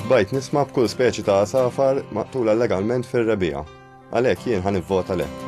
bajt nisma' b'kull speċi ta' safar maqtula legalment fir-rebiegħa. Għalhekk jien ħanivvota le.